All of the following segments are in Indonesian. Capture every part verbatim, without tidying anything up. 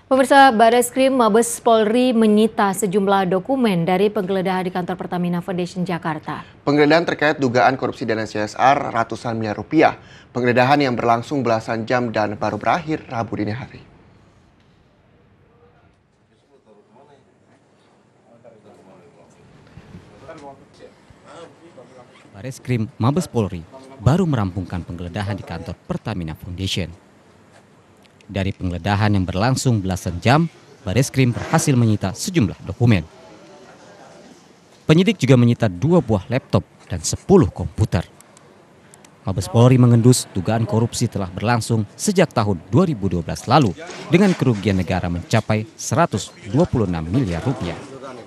Pemirsa, Bareskrim Mabes Polri menyita sejumlah dokumen dari penggeledahan di kantor Pertamina Foundation Jakarta. Penggeledahan terkait dugaan korupsi dana C S R ratusan miliar rupiah. Penggeledahan yang berlangsung belasan jam dan baru berakhir Rabu dini hari. Bareskrim Mabes Polri baru merampungkan penggeledahan di kantor Pertamina Foundation. Dari penggeledahan yang berlangsung belasan jam, Bareskrim berhasil menyita sejumlah dokumen. Penyidik juga menyita dua buah laptop dan sepuluh komputer. Mabes Polri mengendus dugaan korupsi telah berlangsung sejak tahun dua ribu dua belas lalu dengan kerugian negara mencapai seratus dua puluh enam miliar rupiah.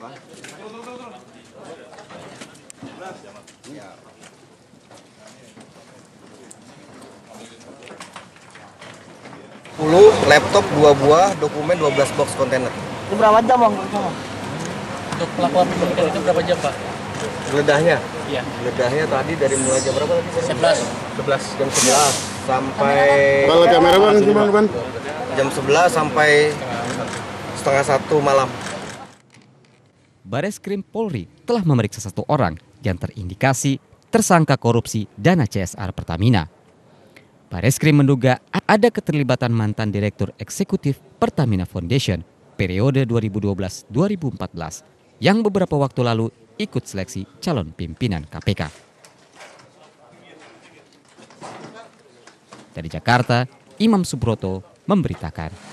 sepuluh laptop, dua buah, dokumen dua belas box kontainer. Itu berapa jam, Bang? Untuk pelaporan penyidikan itu berapa jam, Pak? Geledahnya? Iya. Geledahnya tadi dari mulai jam berapa tadi? sebelas. sebelas. Jam sebelas sampai... Kalau kamera bang, gimana bang? Jam sebelas sampai setengah satu malam. Bareskrim Polri telah memeriksa satu orang yang terindikasi tersangka korupsi dana C S R Pertamina. Bareskrim menduga ada keterlibatan mantan Direktur Eksekutif Pertamina Foundation periode dua ribu dua belas sampai dua ribu empat belas yang beberapa waktu lalu ikut seleksi calon pimpinan K P K. Dari Jakarta, Imam Subroto memberitakan.